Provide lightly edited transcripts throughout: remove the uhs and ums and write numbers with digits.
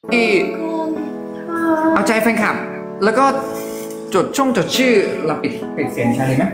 ที่เอาใจแฟนคลับแล้วก็จดชื่อเราปิดเสียงใช่ไหม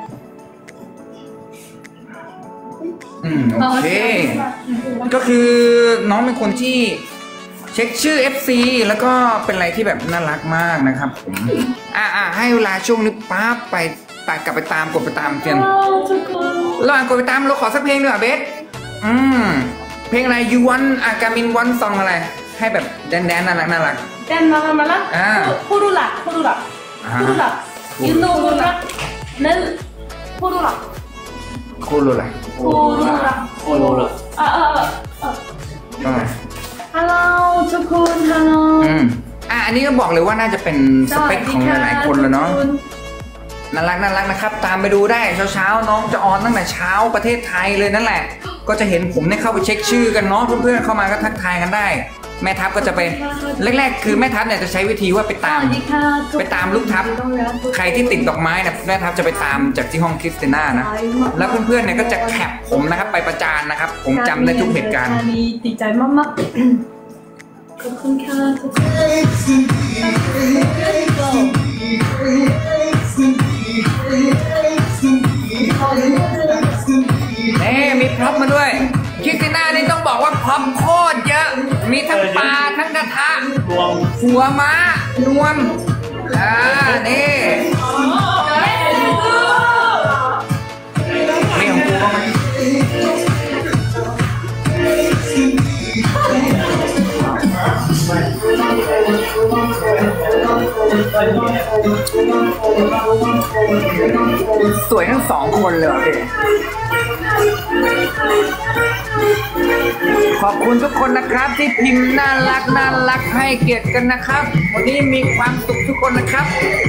โอเคก็คือน้องเป็นคนที่เช็คชื่อ FC แล้วก็เป็นอะไรที่แบบน่ารักมากนะครับผมให้เวลาช่วงนี้ปั๊บไปกลับไปตามกดไปตามเตียนระหว่างกดไปตามเราขอสักเพลงดีกว่าเบสเพลงอะไรยูวันการมินวันซองอะไรให้แบบแดนน่ารักน่ารักแดนมาละโครุระยูโนโครุระเนื้อโครุระฮัลโหลทุกคนฮัลโหลอันนี้ก็บอกเลยว่าน่าจะเป็นสเปคของหลายๆคนแล้วเนาะน่ารักนะครับตามไปดูได้เช้าน้องจะออนตั้งแต่เช้าประเทศไทยเลยนั่นแหละก็จะเห็นผมเนี่ยเข้าไปเช็คชื่อกันเนาะเพื่อนๆเข้ามาก็ทักทายกันได้แม่ทัพก็จะไปแรกๆคือแม่ทัพเนี่ยจะใช้วิธีว่าไปตามลูกทัพใครที่ติดดอกไม้เนี่ยแม่ทัพจะไปตามจากที่ห้องคริสติน่านะแล้วเพื่อนๆเนี่ยก็จะแคปผมนะครับไปประจานนะครับผมจำได้ทุกเหตุการณ์ดีใจมากๆขอบคุณค่ะทุกคนมีพร็อพมาด้วยคริสติน่านี่ต้องบอกว่าพร็อพโคตรเยอะมีทั้งปลาทั้งกระทะหัวม้านวมนี่มีของกูบ้างไหมสวยทั้ง2 คนเลยขอบคุณทุกคนนะครับที่พิมพ์น่ารักให้เกียรติกันนะครับวันนี้มีความสุขทุกคนนะครับ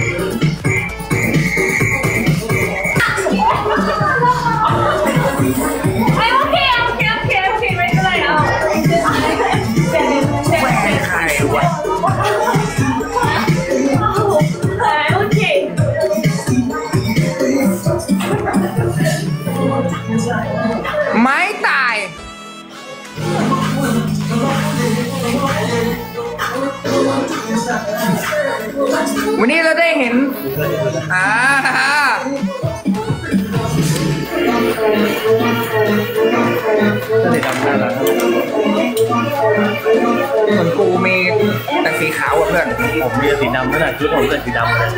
โอเคไม่เป็นไรแหวนใครวะโอเคไม้ตายวันนี้เราได้เห็นส่วนกูมีแต่สีขาวอ่ะเพื่อนผมมีสีดำด้วยนะชุดผมเป็นสีดำเลย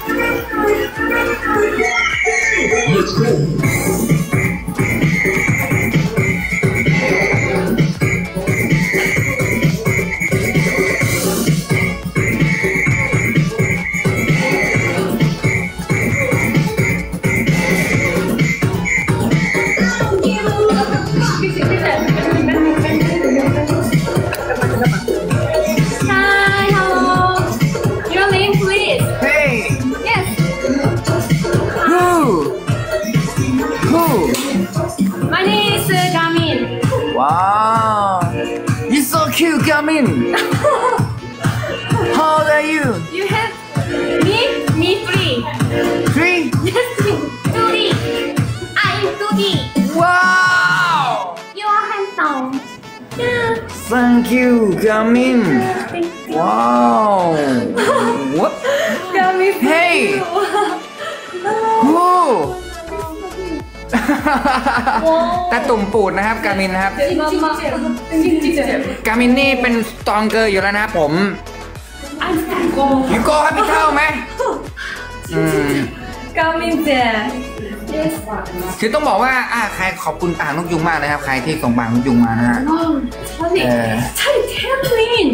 Cute, Gamin. How old are you? You have me 3. 3? Yes, 2D. I'm 2D. Wow. You are handsome. Yeah. Thank you, Gamin. Wow. What? Gamin. Hey. Who? ตาตุ่มปูดนะครับกามินนะครับกามินนี่เป็นสตรองเกอร์อยู่แล้วนะครับผมยูโก้ให้พี่เท่าไหมกามินเจคือต้องบอกว่าใครขอบคุณป่านกยุงมากนะครับใครที่ส่งป่านกยุงมานะฮะใช่เทมลิน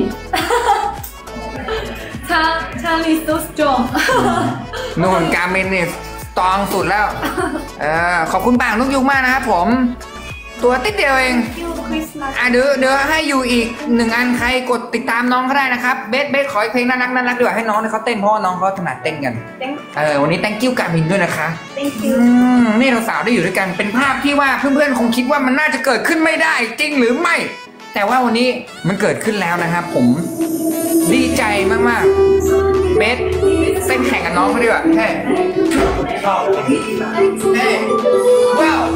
ชาลี so strong นู่นกามินนี่ตองสุดแล้วขอบคุณป่านกยุงมากนะครับผมตัวติดเดียวเองเดี๋ยวให้อยู่อีก1 อันใครกดติดตามน้องเขาได้นะครับเบสขออีกเพลงน่ารักด้วยให้น้องเขาเต้นเพราะน้องเขาถนัดเต้นกันวันนี้ thank you กามินด้วยนะคะ thank you นี่เราสาวได้อยู่ด้วยกันเป็นภาพที่ว่าเพื่อนๆคงคิดว่ามันน่าจะเกิดขึ้นไม่ได้จริงหรือไม่แต่ว่าวันนี้มันเกิดขึ้นแล้วนะครับผมดีใจมากๆเบสเต้นแข่งกับน้องเขาดีกว่าแค่ว้าว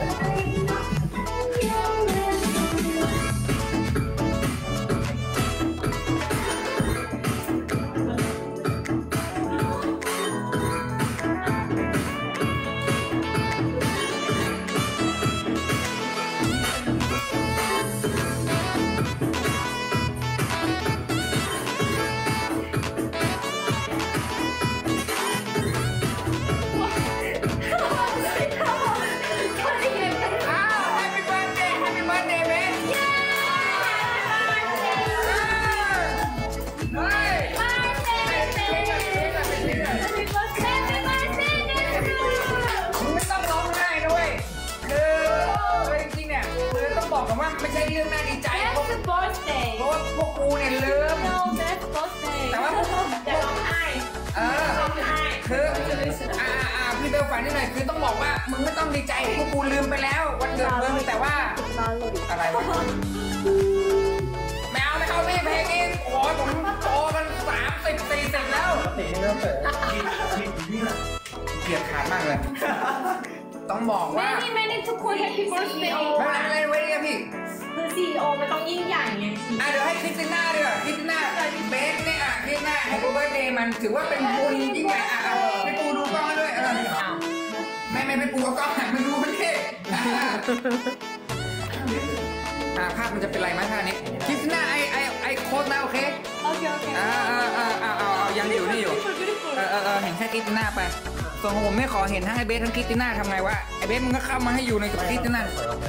บอกกันว่าไม่ใช่เรื่องน่าดีใจเพราะ birthday ว่าพวกกูเนี่ยลืม no that's birthday แต่ว่าอย่าร้องไห้ร้องไห้คือพี่เบลฝันนิดหน่อยคือต้องบอกว่ามึงไม่ต้องดีใจพวกกูลืมไปแล้ววันเกิดมึงแต่ว่าอะไรวะไม่เอาพี่เพลงนี้โอ้ยผมโตมัน30-40แล้วเกลียดขาดมากเลยต้องบอกว่า many ทุกคน happy birthday ไม่เป็นไรไว้เนี่ยพี่คือ CEO มันต้องยิ่งใหญ่ไงเดี๋ยวให้คริสติน่าดีกว่าคริสติน่าเบสเนี่ยคริสติน่าแฮปปี้เบิร์ธเดย์มันถือว่าเป็นบุญยิ่งใหญ่ไปปูดูกล้องด้วยไม่ไปปูเอากล้องหันมาดูมันดิภาพมันจะเป็นไรไหมท่านี้คริสติน่าไอโค้ดนะโอเคโอเคเอายังอยู่นี่อยู่เห็นแค่คริสติน่าไปส่วนของผมไม่ขอเห็นทั้งไอเบสทั้งคริสติน่าทำไงวะไอเบสมึงก็เข้ามาให้อยู่ในกับคริสติน่า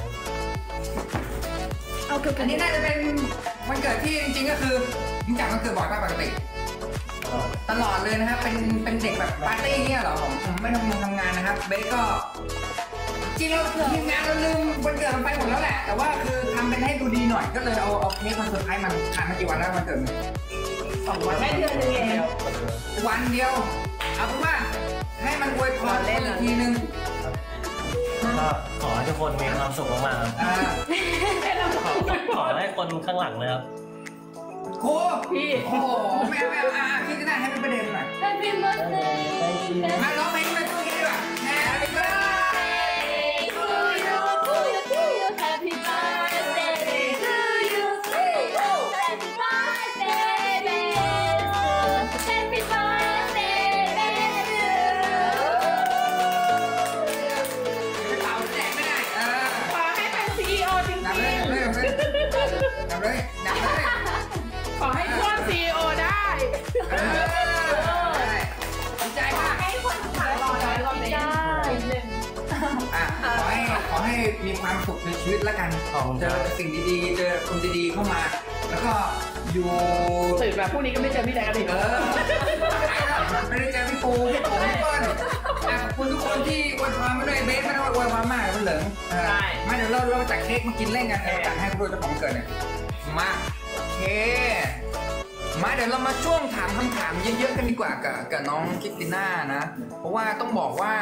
อันนี้น่าจะเป็นวันเกิดที่จริงๆก็คือมึงจัดวันเกิดบ่อยป่ะปกติตลอดเลยนะครับเป็นเด็กแบบปาร์ตี้เนี่ยเหรอผมไม่ทำงานนะครับเบสก็จริงเราทีมงานเราลืมวันเกิดมันไปหมดแล้วแหละแต่ว่าคือทำเป็นให้ดูดีหน่อยก็เลยเอาเค้กมาเซอร์ไพรส์มันผ่านมากี่วันแล้ววันเกิดมึง 2 วันแค่เดือนนึงเองวันเดียวเอาเป็นว่าให้มันอวยพรเล่นอีกทีนึงก็ขอให้ทุกคนมีความสุขมากๆครับขอให้คนข้างหลังเลยครับโค้พี่โอ้ไม่พี่จะได้ให้เป็นประเด็นหน่อย Happy birthday มาร้องเพลงมาช่วยกันดีกว่า Happy birthday to you Happy birthday to you Happy birthday Happy birthday ขอให้ควร CEO ได้ดีใจมากให้คนขายรอได้รอได้ขอให้มีความสุขในชีวิตแล้วกันเจอสิ่งดีๆเจอคนดีๆเข้ามาแล้วก็อยู่ตื่นมาพรุ่งนี้ก็ไม่เจอพี่แดงอีกไม่ได้เจอพี่ปูพี่เปิ้ลขอบคุณทุกคนที่อวยพรมาด้วยเบสไม่ต้องอวยพรมากมันเหลิงมาเดี๋ยวเราจัดเค้กมากินเล่นกันจัดให้คุณดูเจ้าของเกิดเนี่ยมาโอเคมาเดี๋ยวเรามาช่วงถามคำถามเยอะๆกันดีกว่ากับน้องคริสติน่านะเพราะว่าต้องบอกว่า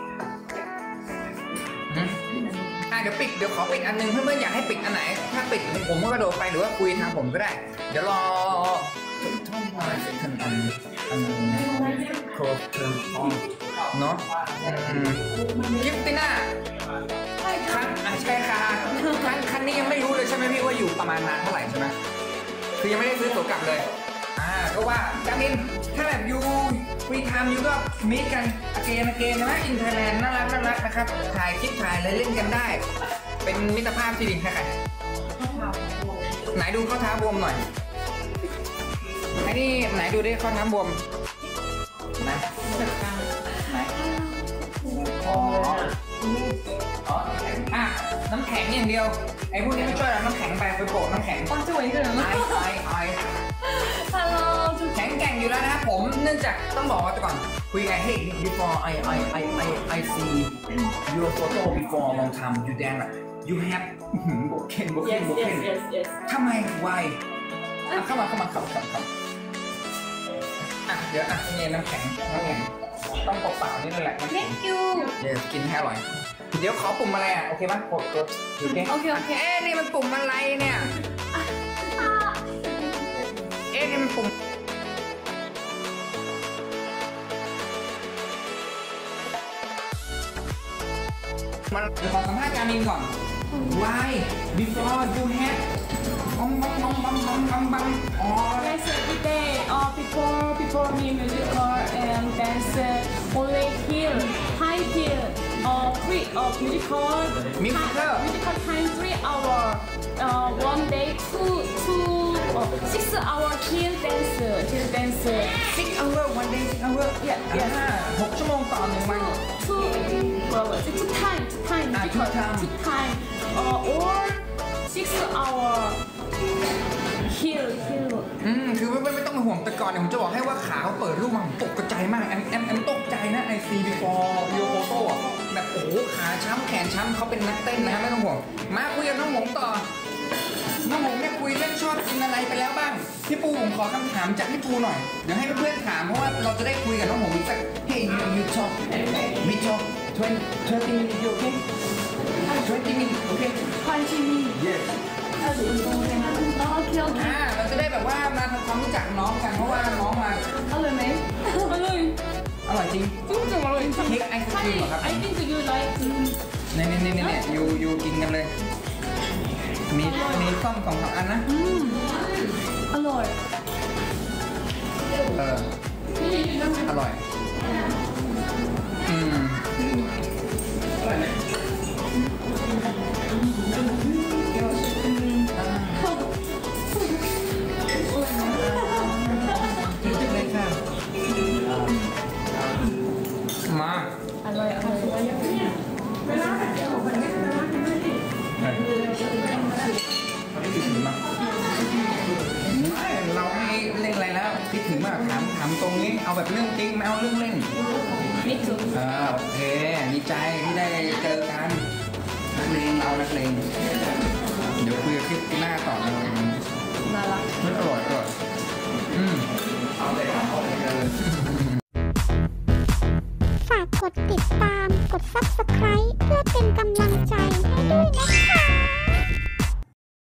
เดี๋ยวขอปิดอันนึงเพื่อนๆอยากให้ปิดอันไหนถ้าปิดผมก็กระโดดไปหรือว่าคุยทางผมก็ได้เดี๋ยวรอท่องมาเป็นอันโค้ดเติมห้องเนาะคริสติน่าใช่ค่ะคันนี้ยังไม่รู้เลยใช่ไหมพี่ว่าอยู่ประมาณนานเท่าไหร่ใช่ไหมคือยังไม่ได้ซื้อตั๋วกลับเลยก็ว่าจามินถ้าแบบยูฟรีไทม์ยูก็มีกันอเกนนะอินเทอร์เน็ตน่ารักนะครับถ่ายคลิปถ่ายอะไรเล่นกันได้เป็นมิตรภาพที่ดีค่ะไหนดูข้อเท้าบวมหน่อยไอ้นี่ไหนดูดิข้อเท้าบวมนะไหนน้ำแข็งอย่างเดียวไอ้พวกนี้ไม่ช่วยเราน้ำแข็งไปโปะน้ำแข็งช่วยกันนะไอแข็งแกร่งอยู่แล้วนะครับผมเนื่องจากต้องบอกว่าแต่ก่อนคุยไง hey before I see your photo before long time you damn you have โบเคนทำไม why เข้ามาเดี๋ยวนี่น้ำแข็งต้องเปล่าๆนี่นั่นแหละ thank you เดี๋ยวกินให้อร่อยเดี๋ยวขอปุ่มอะไรโอเคไหมกดโอเคนี่มันปุ่มอะไรเนี่ยนี่มันปุ่มมาเดี๋ยวขอสัมภาษณ์การมินก่อน Why before you had บังอ๋อ Yes, every day. Before me musical and dance only here, high here. Three musical. Musical? Musical time 3 hour. One day 6 hour here dance. 6 hour one day 6 hour Yeah. 6 ชั่วโมงต่อ1 วัน Two time. two time. Two time. Or 6 hour here. คือไม่ต้องห่วงแต่ก่อนเนี่ยผมจะบอกให้ว่าขาเขาเปิดรูปมาผมตกใจมากแอมตกใจนะไอซีบีฟอร์ยูโฟโต้แบบโอ้โหขาช้ำแขนช้ำเขาเป็นนักเต้นนะฮะไม่ต้องห่วงมาคุยกับน้องหงต่อน้องหงเนี่ยคุยเรื่องชอบกินอะไรไปแล้วบ้างพี่ปูผมขอคำถามจากพี่ปูหน่อยเดี๋ยวให้เพื่อนๆถามเพราะว่าเราจะได้คุยกับน้องหงอีกสัก Hey you talk we talk 20 minutes you okay 20 minutes okay 20 yes Okay. เราจะได้แบบว่ามาทำความรู้จักน้องกันเพราะว่าน้องมาอร่อยไหมอร่อยอร่อยจริงจริงอร่อยเค้กไอศครีมเหรอครับ I think you like เนี่ยยูกินกันเลยมีส้ม2 อันนะอร่อยอร่อยเลยค่ะมาอร่อยคิดถึงมากไม่เราไม่เล่นอะไรแล้วคิดถึงมากถามตรงนี้เอาแบบเรื่องจริงไม่เอาเรื่องเล่นมิจุโอเคดีใจที่ได้เจอกันนักเลงเดี๋ยวคุยกับคลิปหน้าต่อเลยน่ารักมันอร่อยฝากกดติดตาม กด Subscribe